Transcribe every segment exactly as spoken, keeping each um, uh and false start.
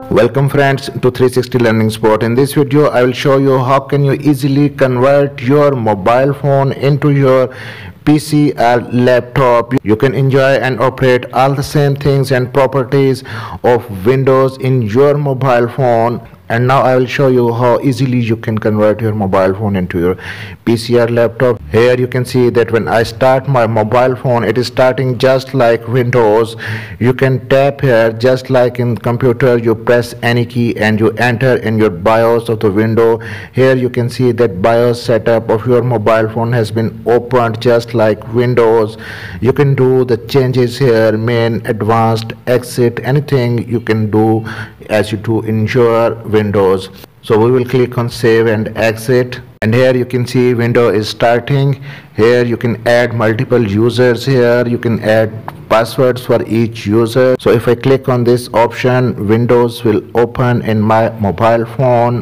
Welcome friends to three sixty Learning Spot. In this video I will show you how can you easily convert your mobile phone into your P C or laptop. You can enjoy and operate all the same things and properties of Windows in your mobile phone. And now I will show you how easily you can convert your mobile phone into your P C or laptop. Here you can see that when I start my mobile phone, it is starting just like Windows. You can tap here just like in computer. You press any key and you enter in your BIOS of the window. Here you can see that BIOS setup of your mobile phone has been opened just like Windows. You can do the changes here, main, advanced, exit, anything you can do as you do in your Windows. So we will click on save and exit, and here you can see window is starting. Here you can add multiple users. Here you can add passwords for each user. So if I click on this option, Windows will open in my mobile phone.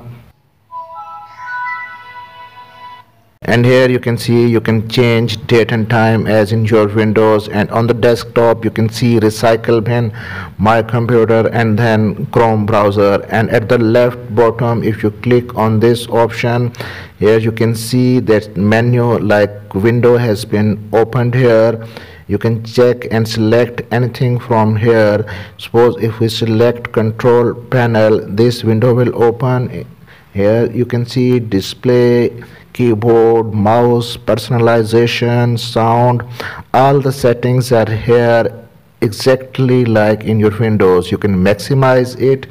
And here you can see you can change date and time as in your Windows, and on the desktop you can see recycle bin, my computer, and then Chrome browser. And at the left bottom, if you click on this option, here you can see that menu like window has been opened here. You can check and select anything from here. Suppose if we select control panel, this window will open. Here you can see display, keyboard, mouse, personalization, sound. All the settings are here exactly like in your Windows. You can maximize it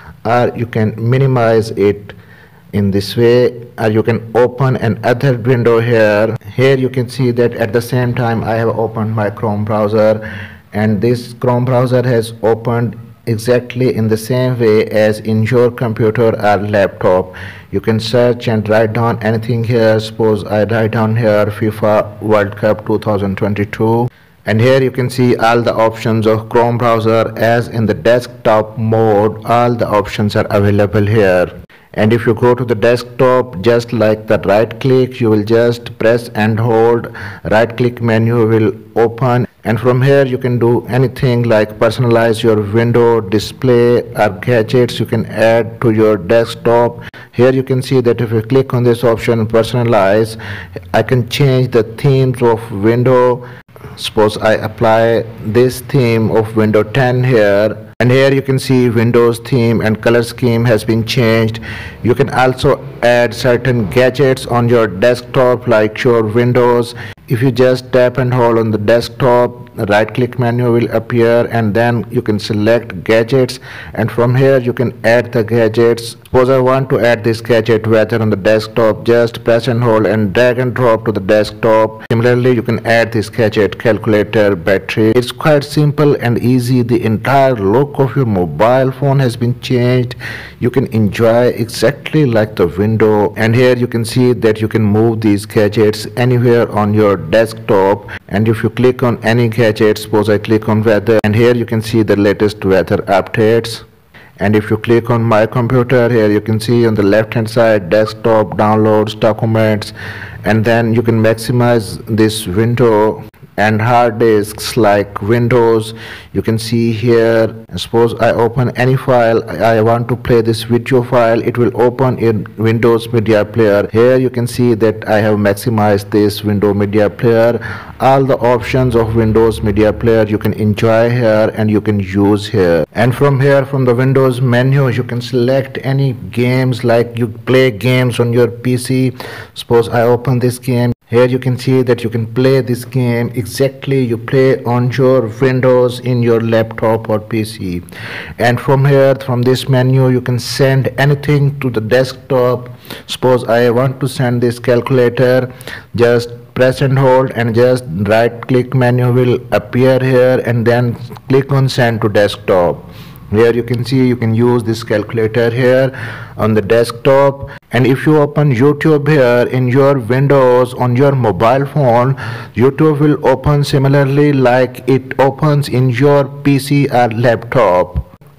or you can minimize it in this way, or you can open another window here. Here you can see that at the same time I have opened my Chrome browser, and this Chrome browser has opened exactly in the same way as in your computer or laptop. You can search and write down anything here. Suppose I write down here FIFA World Cup two thousand twenty-two, and here you can see all the options of Chrome browser as in the desktop mode. All the options are available here. And if you go to the desktop, just like the right click, you will just press and hold. Right click menu will open, and from here you can do anything like personalize your window, display, or gadgets you can add to your desktop. Here you can see that if you click on this option personalize, I can change the themes of window. Suppose I apply this theme of window ten here, and here you can see Windows theme and color scheme has been changed. You can also add certain gadgets on your desktop like your Windows. If you just tap and hold on the desktop, the right click menu will appear, and then you can select gadgets, and from here you can add the gadgets. Suppose I want to add this gadget whether on the desktop, just press and hold and drag and drop to the desktop. Similarly, you can add this gadget, calculator, battery. It's quite simple and easy. The entire look of your mobile phone has been changed. You can enjoy exactly like the window, and here you can see that you can move these gadgets anywhere on your desktop. And if you click on any gadget, suppose I click on weather, and here you can see the latest weather updates. And if you click on my computer, here you can see on the left hand side desktop, downloads, documents, and then you can maximize this window. And hard disks like Windows, you can see here. Suppose I open any file, I want to play this video file, it will open in Windows Media Player. Here you can see that I have maximized this Windows Media Player. All the options of Windows Media Player you can enjoy here and you can use here. And from here, from the Windows menu, you can select any games, like you play games on your P C. Suppose I open this game. Here you can see that you can play this game exactly you play on your Windows in your laptop or P C. And from here, from this menu, you can send anything to the desktop. Suppose I want to send this calculator, just press and hold, and just right click menu will appear here, and then click on send to desktop. Here you can see you can use this calculator here on the desktop. And if you open YouTube here in your Windows on your mobile phone, YouTube will open similarly like it opens in your P C or laptop.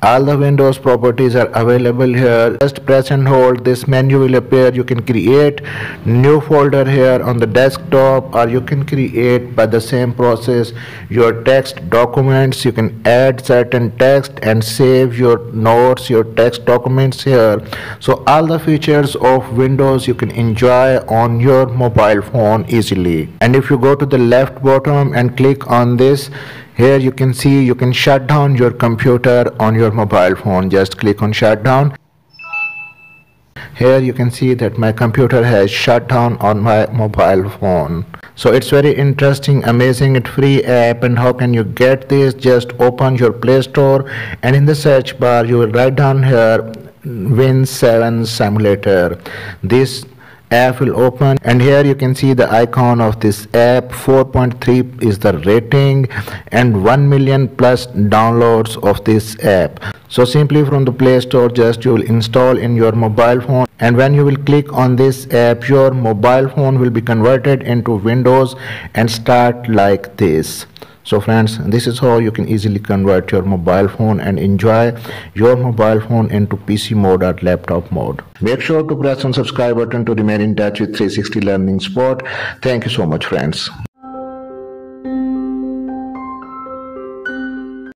All the Windows properties are available here. Just press and hold, this menu will appear. You can create new folder here on the desktop, or you can create by the same process your text documents. You can add certain text and save your notes, your text documents here. So all the features of Windows you can enjoy on your mobile phone easily. And if you go to the left bottom and click on this, here you can see you can shut down your computer on your mobile phone. Just click on shut down. Here you can see that my computer has shut down on my mobile phone. So it's very interesting, amazing, it's free app. And how can you get this? Just open your Play Store and in the search bar you will write down here Win seven Simulator. This app will open and here you can see the icon of this app. four point three is the rating and one million plus downloads of this app. So simply from the Play Store, just you will install in your mobile phone, and when you will click on this app, your mobile phone will be converted into Windows and start like this. So friends, this is how you can easily convert your mobile phone and enjoy your mobile phone into P C mode or laptop mode. Make sure to press on subscribe button to remain in touch with three sixty Learning Spot. Thank you so much friends.